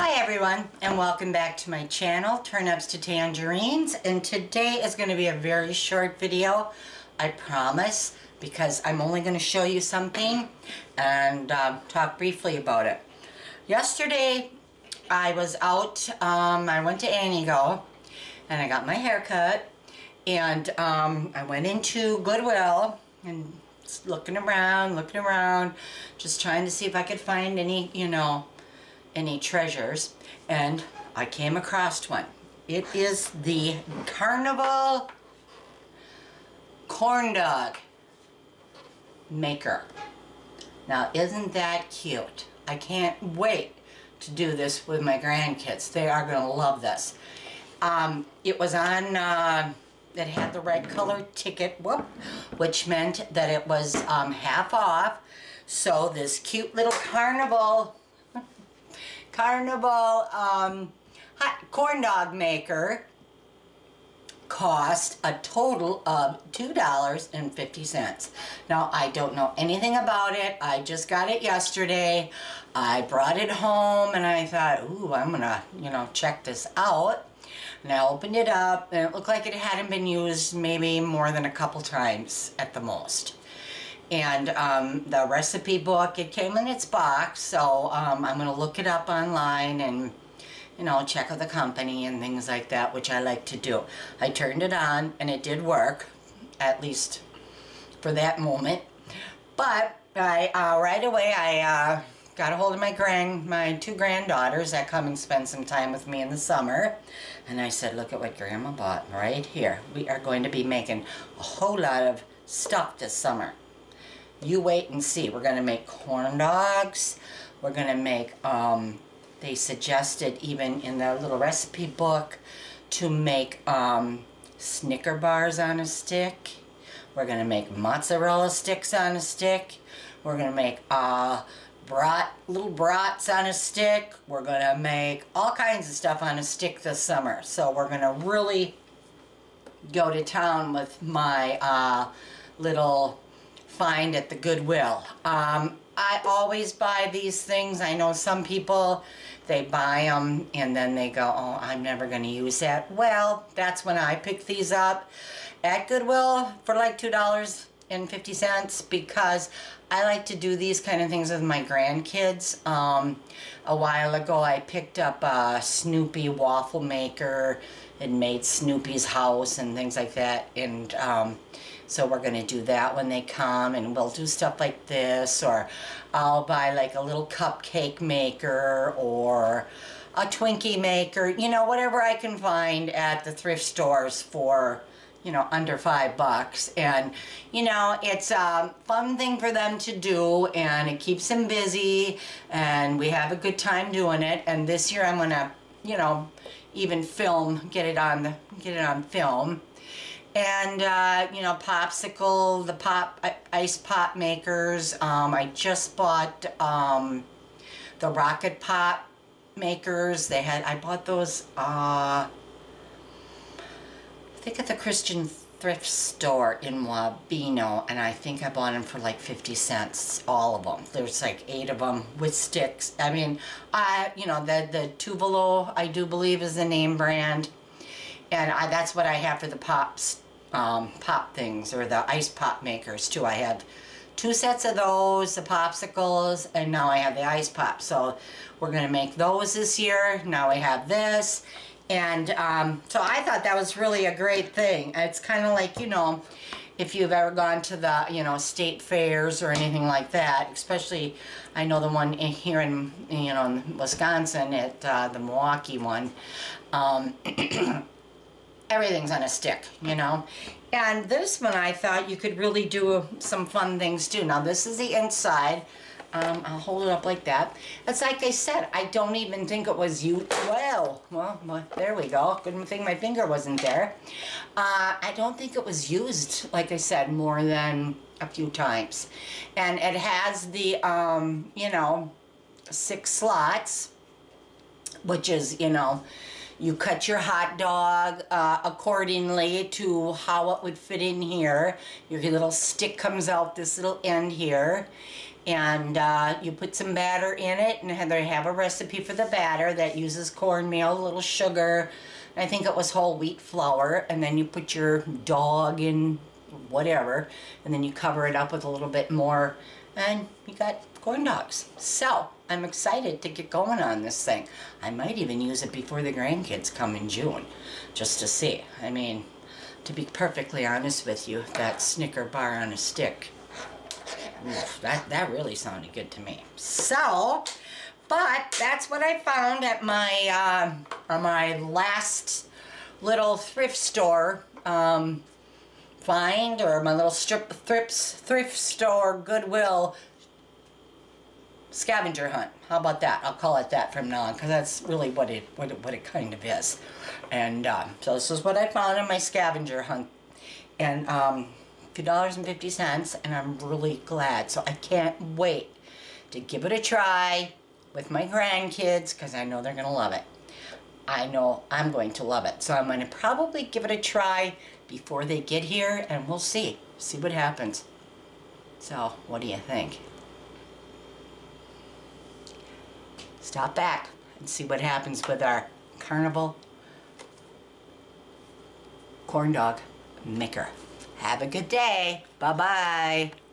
Hi everyone, and welcome back to my channel, Turnips to Tangerines. And today is going to be a very short video, I promise, because I'm only going to show you something and talk briefly about it. Yesterday I was out, I went to Anigo and I got my hair cut, and I went into Goodwill and looking around, just trying to see if I could find any, any treasures, and I came across one. It is the Carnival Corn Dog Maker. Now, isn't that cute? I can't wait to do this with my grandkids. They are going to love this. It was on, it had the red colored ticket, which meant that it was half off. So this cute little Carnival Corn Dog Maker cost a total of $2.50. Now, I don't know anything about it. I just got it yesterday. I brought it home and I thought, ooh, I'm gonna, check this out. And I opened it up and it looked like it hadn't been used maybe more than a couple times at the most. And the recipe book, it came in its box, so I'm going to look it up online and, check out the company and things like that, which I like to do. I turned it on and it did work, at least for that moment. But right away I got a hold of my two granddaughters that come and spend some time with me in the summer. And I said, look at what Grandma bought right here. We are going to be making a whole lot of stuff this summer. You wait and see. We're going to make corn dogs. We're going to make, they suggested even in the little recipe book to make Snicker bars on a stick. We're going to make mozzarella sticks on a stick. We're going to make little brats on a stick. We're going to make all kinds of stuff on a stick this summer. So we're going to really go to town with my little find at the Goodwill. I always buy these things. I know some people, they buy them and then they go, oh, I'm never going to use that. Well, that's when I pick these up at Goodwill for like $2.50 because I like to do these kind of things with my grandkids. A while ago I picked up a Snoopy waffle maker and made Snoopy's house and things like that, and so we're going to do that when they come, and we'll do stuff like this, or I'll buy like a little cupcake maker or a Twinkie maker, whatever I can find at the thrift stores for, under $5. And, it's a fun thing for them to do, and it keeps them busy, and we have a good time doing it. And this year I'm going to, even get it on film. And, popsicle, the ice pop makers. I just bought the rocket pop makers. I bought those, I think at the Christian thrift store in Wabeno, and I think I bought them for like 50 cents, all of them. There's like 8 of them with sticks. I mean, the Tuvolo, I do believe, is the name brand. And that's what I have for the pop things, or the ice pop makers too. I have 2 sets of those, the popsicles, and now I have the ice pop. So we're going to make those this year. Now we have this. And so I thought that was really a great thing. It's kind of like, if you've ever gone to the, state fairs or anything like that, especially, I know the one here in, in Wisconsin at the Milwaukee one, everything's on a stick, And this one I thought you could really do some fun things too. Now this is the inside. I'll hold it up like that. It's like I said, I don't even think it was used. Well, there we go. Good thing my finger wasn't there. I don't think it was used, like I said, more than a few times. And it has the, 6 slots, which is, You cut your hot dog accordingly to how it would fit in here. Your little stick comes out this little end here. And you put some batter in it, and they have a recipe for the batter that uses cornmeal, a little sugar. I think it was whole wheat flour, and then you put your dog in whatever, and then you cover it up with a little bit more, and you got corn dogs. So I'm excited to get going on this thing. I might even use it before the grandkids come in June, just to see. I mean, to be perfectly honest with you, that Snicker bar on a stick, oof, that really sounded good to me. So, but that's what I found at my last little thrift store find, or my little thrift store Goodwill scavenger hunt. How about that? I'll call it that from now on, because that's really what it kind of is. And so this is what I found in my scavenger hunt, and $2.50, and I'm really glad. So I can't wait to give it a try with my grandkids, because I know they're gonna love it. I know I'm going to love it. So I'm going to probably give it a try before they get here, and we'll see what happens. So what do you think? Stop back and see what happens with our Carnival Corn Dog Maker. Have a good day. Bye-bye.